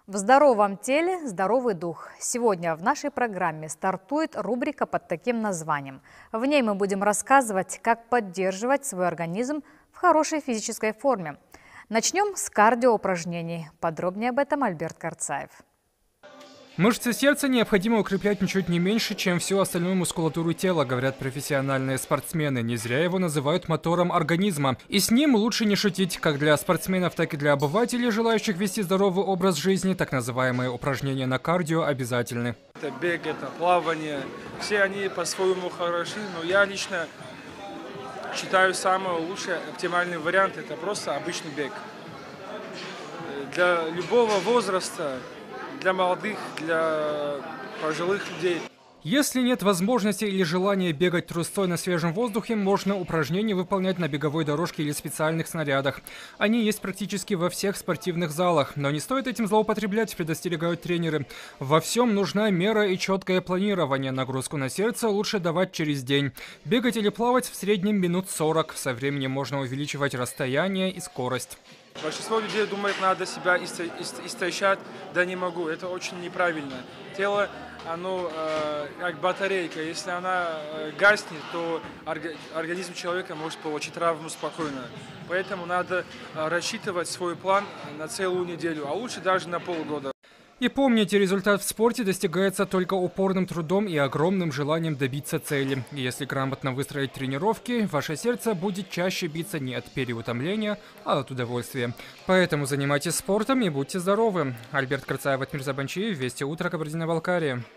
В здоровом теле здоровый дух. Сегодня в нашей программе стартует рубрика под таким названием. В ней мы будем рассказывать, как поддерживать свой организм в хорошей физической форме. Начнем с кардиоупражнений. Подробнее об этом Альберт Карцаев. Мышцы сердца необходимо укреплять ничуть не меньше, чем всю остальную мускулатуру тела, говорят профессиональные спортсмены. Не зря его называют мотором организма. И с ним лучше не шутить. Как для спортсменов, так и для обывателей, желающих вести здоровый образ жизни, так называемые упражнения на кардио обязательны. Это бег, это плавание. Все они по-своему хороши, но я лично считаю, самый лучший, оптимальный вариант – это просто обычный бег. Для любого возраста, для молодых, для пожилых людей. Если нет возможности или желания бегать трусцой на свежем воздухе, можно упражнения выполнять на беговой дорожке или специальных снарядах. Они есть практически во всех спортивных залах, но не стоит этим злоупотреблять, предостерегают тренеры. Во всем нужна мера и четкое планирование. Нагрузку на сердце лучше давать через день. Бегать или плавать в среднем минут 40. Со временем можно увеличивать расстояние и скорость. Большинство людей думает, надо себя истощать, да не могу. Это очень неправильно. Тело, оно как батарейка. Если она гаснет, то организм человека может получить травму спокойно. Поэтому надо рассчитывать свой план на целую неделю, а лучше даже на полгода. И помните, результат в спорте достигается только упорным трудом и огромным желанием добиться цели. И если грамотно выстроить тренировки, ваше сердце будет чаще биться не от переутомления, а от удовольствия. Поэтому занимайтесь спортом и будьте здоровы. Альберт Карцаев, Атмир Забанчиев, Вести утро, Кабардино-Балкария.